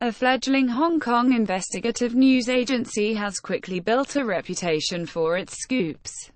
A fledgling Hong Kong investigative news agency has quickly built a reputation for its scoops.